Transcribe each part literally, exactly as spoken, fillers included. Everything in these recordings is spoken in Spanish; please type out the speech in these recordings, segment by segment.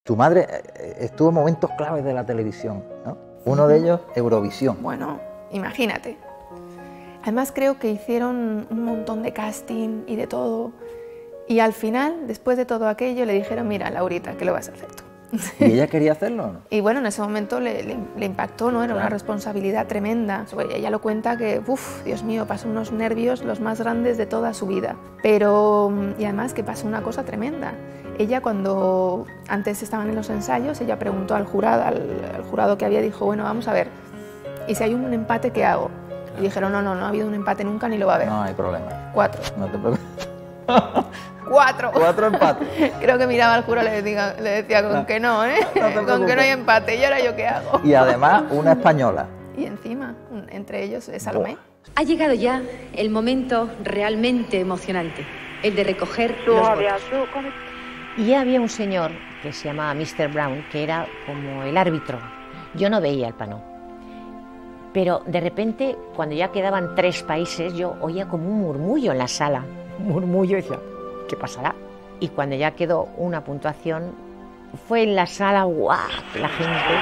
Tu madre eh, estuvo en momentos claves de la televisión, ¿no? Uno de ellos, Eurovisión. Bueno, imagínate. Además creo que hicieron un montón de casting y de todo. Y al final, después de todo aquello, le dijeron, mira, Laurita, que lo vas a hacer tú. ¿Y ella quería hacerlo o no? Y bueno, en ese momento le, le, le impactó, ¿no? Era Claro. una responsabilidad tremenda. Ella lo cuenta que, uff, Dios mío, pasó unos nervios los más grandes de toda su vida. Pero, y además que pasó una cosa tremenda. Ella cuando antes estaban en los ensayos, ella preguntó al jurado, al, al jurado que había, dijo, bueno, vamos a ver, ¿y si hay un empate, qué hago? Y dijeron, no, no, no ha habido un empate nunca ni lo va a haber. No hay problema. Cuatro. No te preocupes. Cuatro. Cuatro empates. Creo que miraba al jurado y le decía, le decía con No. que no, ¿eh? No te Con preocupes. que no hay empate. ¿Y ahora yo qué hago? Y además, una española. Y encima, entre ellos, es Salomé. Ha llegado ya el momento realmente emocionante, el de recoger los votos. Y ya había un señor que se llamaba mister Brown, que era como el árbitro. Yo no veía el panó. Pero de repente, cuando ya quedaban tres países, yo oía como un murmullo en la sala. Un murmullo y decía, ¿qué pasará? Y cuando ya quedó una puntuación, fue en la sala, ¡guau! La gente.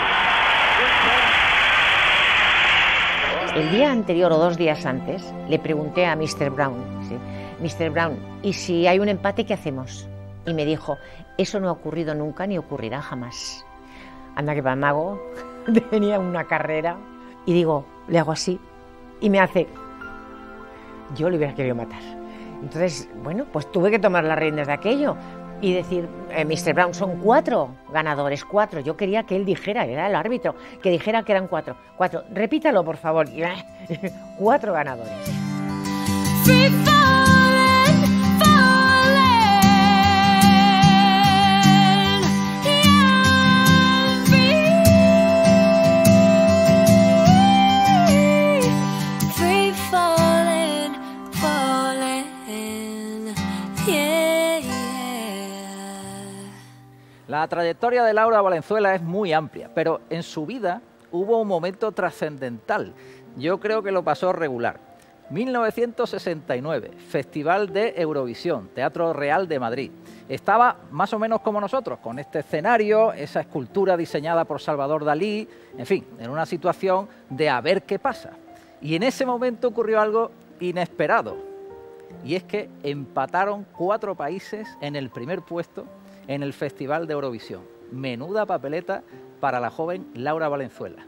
El día anterior o dos días antes, le pregunté a mister Brown, ¿sí? mister Brown, ¿y si hay un empate, qué hacemos? Y me dijo, eso no ha ocurrido nunca ni ocurrirá jamás. Anda que para el mago tenía una carrera. Y digo, le hago así y me hace, yo le hubiera querido matar. Entonces, bueno, pues tuve que tomar las riendas de aquello y decir, eh, mister Brown, son cuatro ganadores, cuatro. Yo quería que él dijera, era el árbitro, que dijera que eran cuatro. Cuatro, repítalo por favor. Cuatro ganadores. La trayectoria de Laura Valenzuela es muy amplia, pero en su vida hubo un momento trascendental. Yo creo que lo pasó regular. mil novecientos sesenta y nueve, Festival de Eurovisión, Teatro Real de Madrid. Estaba más o menos como nosotros, con este escenario, esa escultura diseñada por Salvador Dalí, en fin, en una situación de a ver qué pasa. Y en ese momento ocurrió algo inesperado, y es que empataron cuatro países en el primer puesto en el Festival de Eurovisión. Menuda papeleta para la joven Laura Valenzuela.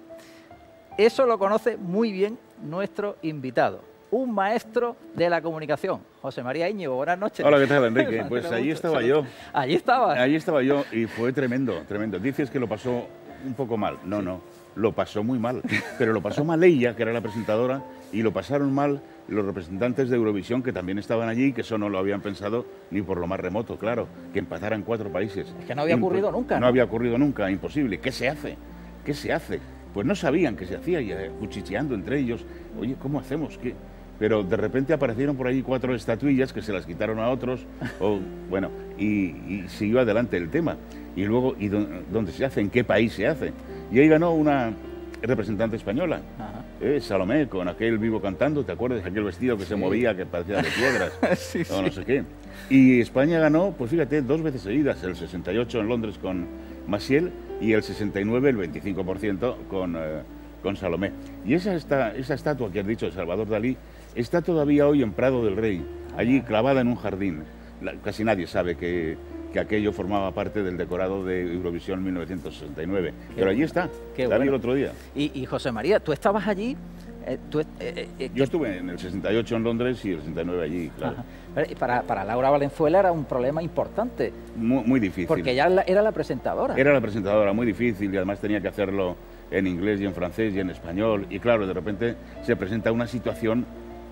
Eso lo conoce muy bien nuestro invitado, un maestro de la comunicación, José María Íñigo. Buenas noches. Hola, ¿qué tal, Enrique? Pues allí estaba yo. Allí estaba. Allí estaba yo y fue tremendo, tremendo. Dices que lo pasó un poco mal. No, sí. no, lo pasó muy mal. Pero lo pasó mal ella, que era la presentadora, y lo pasaron mal los representantes de Eurovisión, que también estaban allí, que eso no lo habían pensado ni por lo más remoto, claro, que empataran cuatro países. Es que no había Imp ocurrido nunca. No, no había ocurrido nunca, imposible. ¿Qué se hace? ¿Qué se hace? Pues no sabían qué se hacía, y eh, cuchicheando entre ellos. Oye, ¿cómo hacemos? ¿Qué? Pero de repente aparecieron por ahí cuatro estatuillas que se las quitaron a otros, o, bueno, y, y siguió adelante el tema. Y luego, ¿y dónde se hace? ¿En qué país se hace? Y ahí ganó una representante española, eh, Salomé, con aquel vivo cantando, ¿te acuerdas? Aquel vestido que sí. se movía, que parecía de piedras, sí, o no sí. sé qué. Y España ganó, pues fíjate, dos veces seguidas, el sesenta y ocho en Londres con Maciel y el sesenta y nueve, el veinticinco por ciento con, eh, con Salomé. Y esa, esta, esa estatua que has dicho de Salvador Dalí está todavía hoy en Prado del Rey, allí clavada en un jardín. La, casi nadie sabe que, que aquello formaba parte del decorado de Eurovisión mil novecientos sesenta y nueve. Qué Pero allí está, Qué la vi bueno. el otro día. Y, y José María, tú estabas allí... Eh, tú, eh, eh, Yo estuve en el sesenta y ocho en Londres y el sesenta y nueve allí, claro. Para, para Laura Valenzuela era un problema importante. Muy, muy difícil. Porque ella era, era la presentadora. Era la presentadora, muy difícil, y además tenía que hacerlo en inglés y en francés y en español. Y claro, de repente se presenta una situación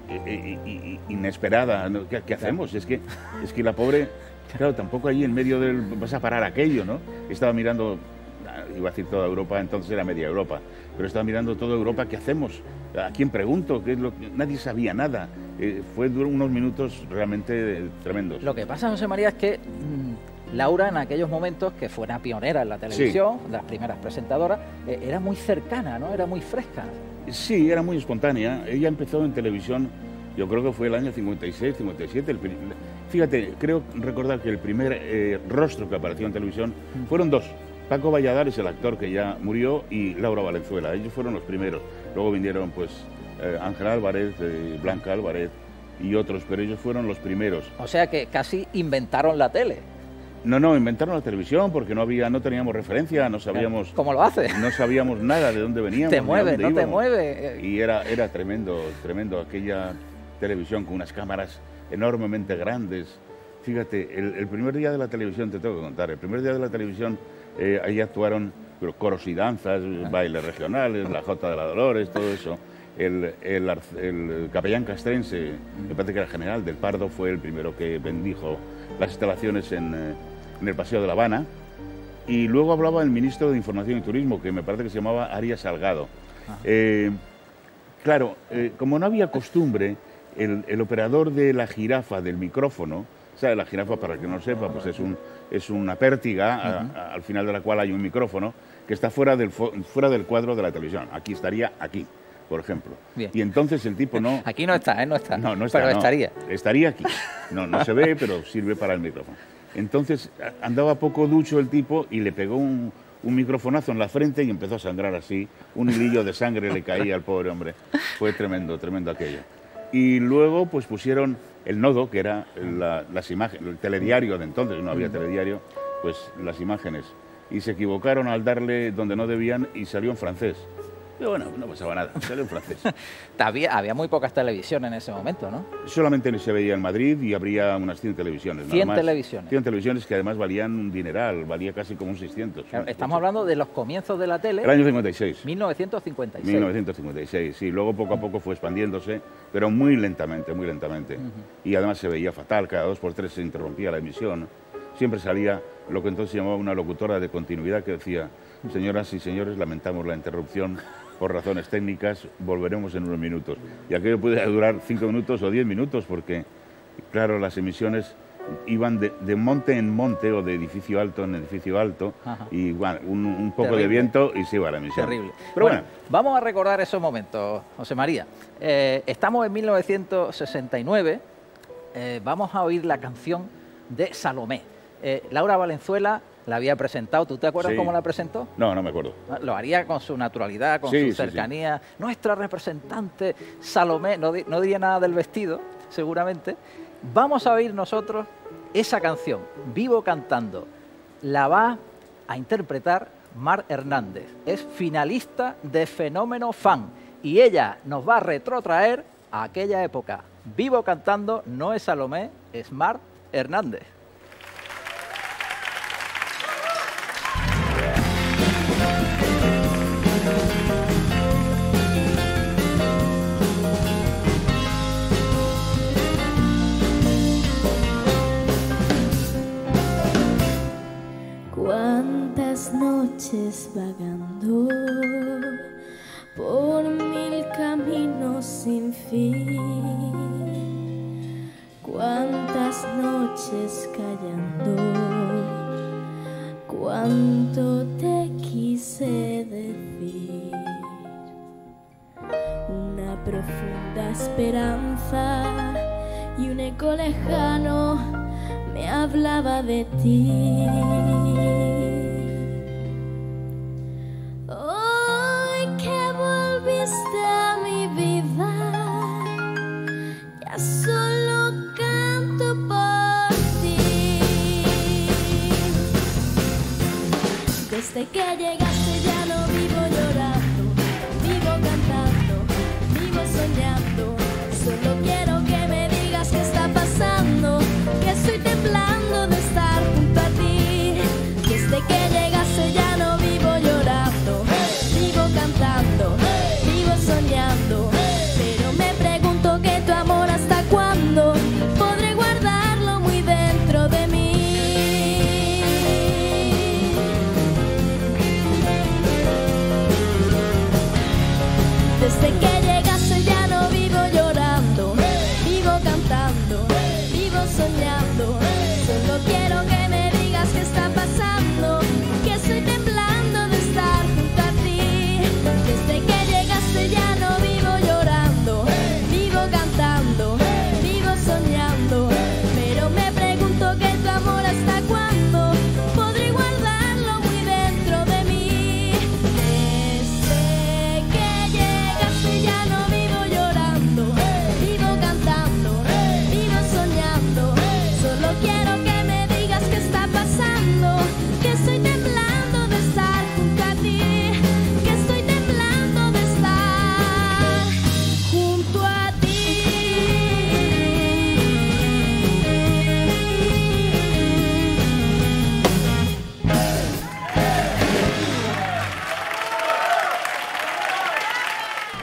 eh, eh, inesperada. ¿No? ¿Qué, qué hacemos? Es que, es que la pobre, claro, tampoco allí en medio del... vas a parar aquello, ¿no? Estaba mirando, iba a decir toda Europa, entonces era media Europa, pero estaba mirando toda Europa, ¿qué hacemos? ¿A quién pregunto? ¿Qué es lo que... Nadie sabía nada. Eh, fue duró unos minutos realmente eh, tremendos. Lo que pasa, José María, es que mmm, Laura en aquellos momentos, que fue una pionera en la televisión, sí. de las primeras presentadoras, eh, era muy cercana, ¿no? Era muy fresca. Sí, era muy espontánea. Ella empezó en televisión, yo creo que fue el año cincuenta y seis, cincuenta y siete. El, fíjate, creo recordar que el primer eh, rostro que apareció en televisión fueron dos. Paco Valladares, el actor que ya murió, y Laura Valenzuela. Ellos fueron los primeros. Luego vinieron pues eh, Ángel Álvarez, eh, Blanca Álvarez y otros, pero ellos fueron los primeros. O sea que casi inventaron la tele. No, no, inventaron la televisión porque no había, no teníamos referencia, no sabíamos... ¿Cómo lo hace? No sabíamos nada de dónde veníamos. Te mueve, dónde no íbamos. te mueve. Y era, era tremendo, tremendo aquella televisión con unas cámaras enormemente grandes. Fíjate, el, el primer día de la televisión, te tengo que contar, el primer día de la televisión, eh, ahí actuaron pero, coros y danzas, ah. bailes regionales, la Jota de la Dolores, todo eso. El, el, el capellán castrense, me parece que era el general del Pardo, fue el primero que bendijo las instalaciones en, en el Paseo de La Habana. Y luego hablaba el ministro de Información y Turismo, que me parece que se llamaba Arias Salgado. Eh, claro, eh, como no había costumbre, el, el operador de la jirafa del micrófono, ¿sabe? La jirafa, para el que no lo sepa, pues es, un, es una pértiga a, a, al final de la cual hay un micrófono que está fuera del, fuera del cuadro de la televisión. Aquí estaría aquí, por ejemplo. Bien. Y entonces el tipo no... Aquí no está, ¿eh? No está. No, no está. Pero no. estaría. Estaría aquí. No, no se ve, pero sirve para el micrófono. Entonces andaba poco ducho el tipo y le pegó un, un microfonazo en la frente y empezó a sangrar así. Un hilillo de sangre le caía al pobre hombre. Fue tremendo, tremendo aquello. Y luego pues pusieron el nodo, que era la, las imágenes, el telediario de entonces, no había telediario, pues las imágenes. Y se equivocaron al darle donde no debían y salió en francés. Pero bueno, no pasaba nada, salió en francés. había, había muy pocas televisiones en ese momento, ¿no? Solamente se veía en Madrid y habría unas cien televisiones. cien nada más. televisiones. cien televisiones que además valían un dineral, valía casi como un seiscientos. Claro, estamos hablando de los comienzos de la tele. El año cincuenta y seis. mil novecientos cincuenta y seis. mil novecientos cincuenta y seis, sí. Luego poco a poco fue expandiéndose, pero muy lentamente, muy lentamente. Uh-huh. Y además se veía fatal, cada dos por tres se interrumpía la emisión. Siempre salía lo que entonces se llamaba una locutora de continuidad que decía: señoras y señores, lamentamos la interrupción por razones técnicas, volveremos en unos minutos. Y aquello puede durar cinco minutos o diez minutos porque, claro, las emisiones iban de, de monte en monte o de edificio alto en edificio alto. Ajá. Y bueno, un, un poco Terrible. de viento y se iba la emisión. Terrible. Pero bueno, bueno, vamos a recordar esos momentos, José María. Eh, estamos en mil novecientos sesenta y nueve, eh, vamos a oír la canción de Salomé. Eh, Laura Valenzuela la había presentado. ¿Tú te acuerdas sí. cómo la presentó? No, no me acuerdo. Lo haría con su naturalidad, con sí, su cercanía. Sí, sí. Nuestra representante Salomé, no, di no diría nada del vestido, seguramente. Vamos a oír nosotros esa canción, Vivo Cantando. La va a interpretar Mar Hernández. Es finalista de Fenómeno Fan. Y ella nos va a retrotraer a aquella época. Vivo Cantando no es Salomé, es Mar Hernández. Cuántas noches vagando por mil caminos sin fin, cuántas noches callando, cuánto te quise decir. Una profunda esperanza y un eco lejano me hablaba de ti. Hoy que volviste a mi vida, ya solo canto por ti. Desde que llegaste ya no vivo llorando, vivo cantando, vivo soñando.